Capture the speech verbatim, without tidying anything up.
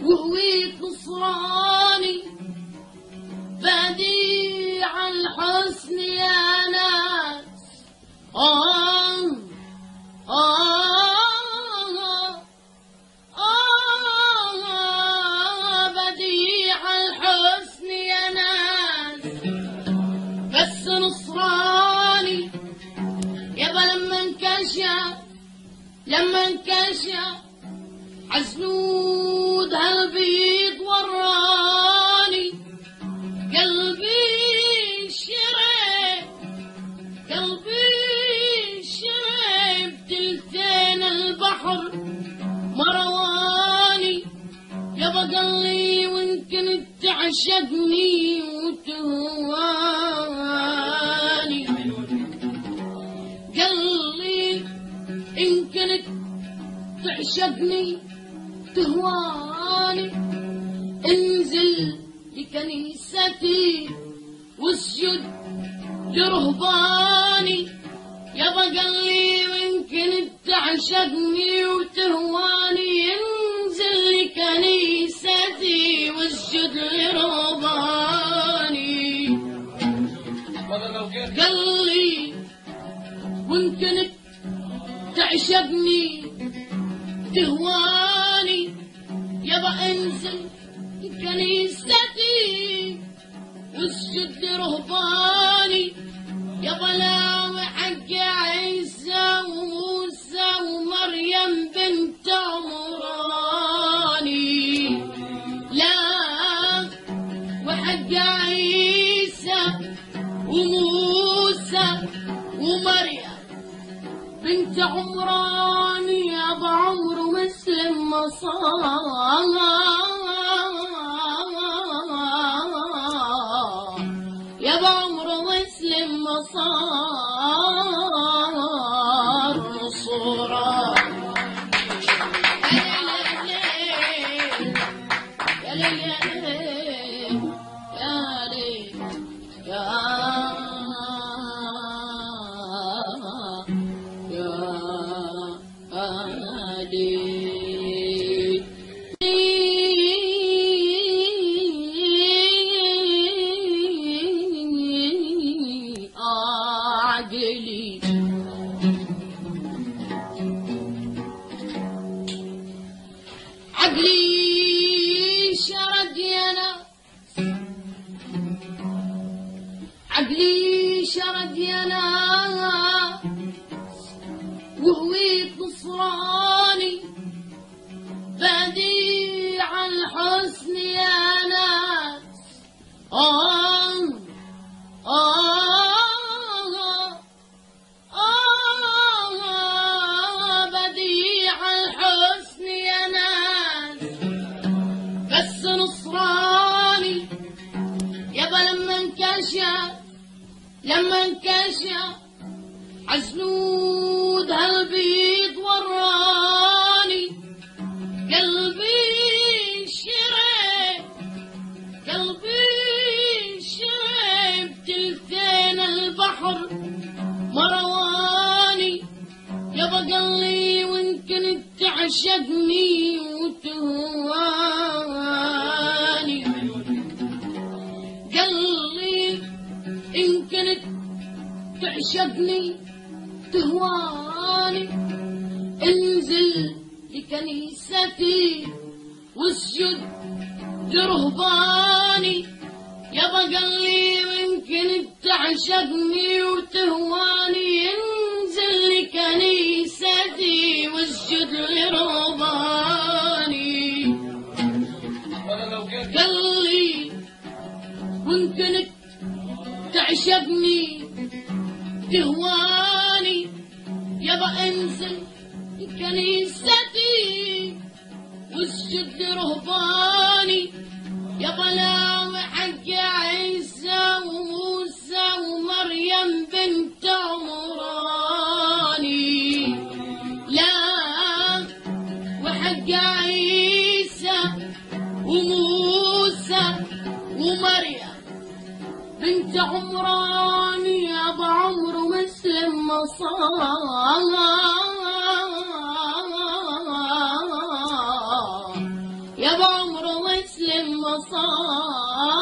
وهويت نصراني بديع الحسن يا ناس. آه آه آه بديع الحسن يا ناس، بس نصراني يابا لما انكشف لما انكشف عزنود هالبيض وراني، قلبي شرب قلبي شرب تلتين البحر مرواني، يابا قال لي وان كنت تعشقني وتهواني، قال لي ان كنت تعشقني تهواني انزل لكنيستي واسجد لرهباني، يابا قال لي وان كنت تعشقني وتهواني انزل لكنيستي واسجد لرهباني، قال لي وان كنت تعشقني تهواني يابا انزل كنيستي واسجد لرهباني، يابا لا وحق عيسى وموسى ومريم بنت عمراني، لا وحق عيسى وموسى ومريم بنت عمراني، يابا عمره مسلم ما صار، يابا عمره مسلم ما صار نصورة. يا ليل يا ليل يا ليل يا عقلي شرد يا ناس، عقلي شرد يا ناس وهويت نصراني بديع الحسن يا ناس. آه آه آه بديع الحسن يا ناس، بس نصراني يابا لما انكشف لما انكشف عزنود هالبيض وراني، قلبي شرب قلبي شرب تلتين البحر مرواني، يابا قال لي وان كنت تعشقني وتهواني، قال لي ان كنت تعشقني تهواني انزل لكنيستي واسجد لرهباني، يابا قال لي وان كنت تعشقني وتهواني انزل لكنيستي واسجد لرهباني، قال لي وان كنت تعشقني تهواني يابا انزل كنيستي واسجد لرهباني، يابا لا وحق عيسى وموسى ومريم بنت عمراني، لا وحق عيسى وموسى ومريم بنت عمراني، يابا عمره مسلم ما صار، يابا عمره المصايب